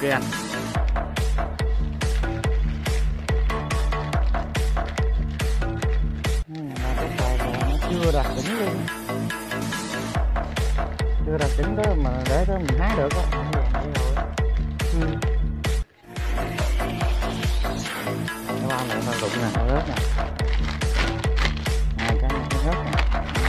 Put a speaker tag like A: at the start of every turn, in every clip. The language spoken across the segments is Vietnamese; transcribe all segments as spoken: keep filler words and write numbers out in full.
A: anh.
B: Chưa đạt đỉnh luôn, chưa đạt đỉnh đó mà để đó mình hái được á. Ừ. Cái bao này tao đụng nè, tao rớt nè, hai cái cái rớt nè.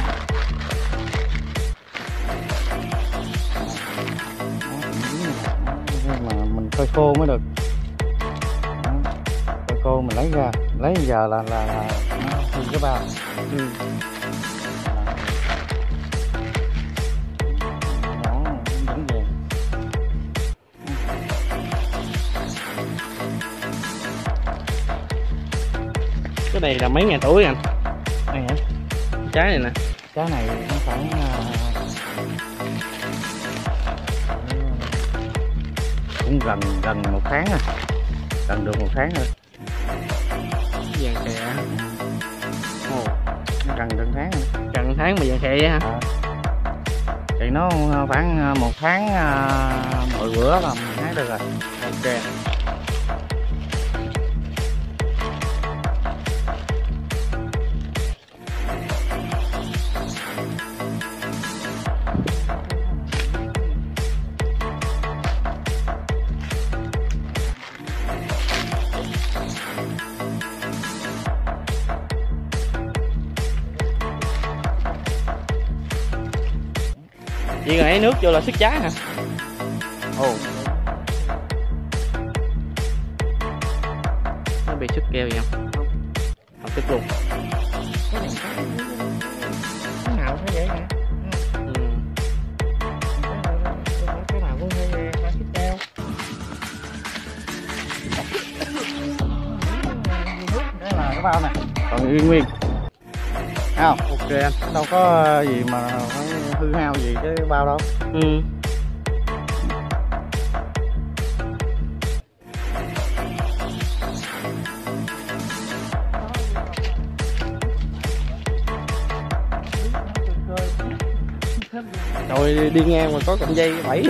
B: Nhưng mà mình phơi khô mới được. Đó. Phơi khô mình lấy ra, lấy giờ là là, là nó cái bao.
A: Ừ. Cái này là mấy ngày tuổi anh?
B: Này hả?
A: Trái này nè.
B: Trái này nó khoảng cũng gần gần một tháng rồi, gần được một tháng rồi.
A: Vàng khè.
B: Ồ, nó gần được tháng rồi.
A: Gần tháng mà vàng khè vậy hả?
B: À. Thì nó khoảng một tháng mỗi bữa là mình hái được rồi.
A: Ok. Chỉ cần ấy nước vô là sức trái hả?
B: Ồ.
A: Nó bị sức keo vậy không? Không sức luôn.
B: Cái này cái nào cũng vậy hả?
A: Ừ.
B: Cái nào cũng hay có sức keo. Đây là cái bao này, còn nguyên nguyên. Thấy không?
A: Ok anh.
B: Đâu có gì mà phải hư hao gì cái bao đâu.
A: Ừ. Rồi đi ngang mà có cọng dây bẫy.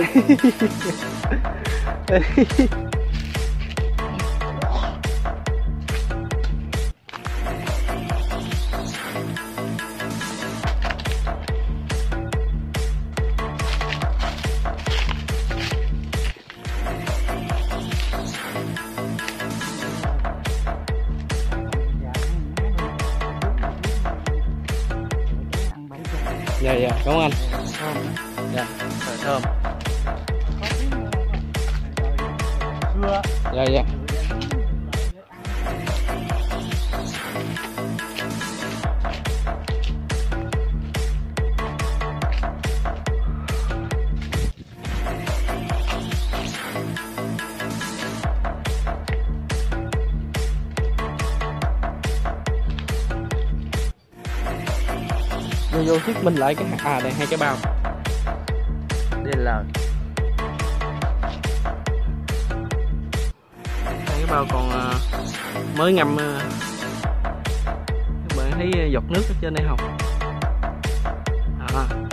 A: Dạ dạ, cảm ơn anh. Dạ, thơm. Dạ dạ. Vô vô thuyết minh lại cái à đây hai cái bao
B: đê lờ.
A: hai cái bao còn uh, mới ngâm. Uh, các bạn thấy giọt nước ở trên đây không? À.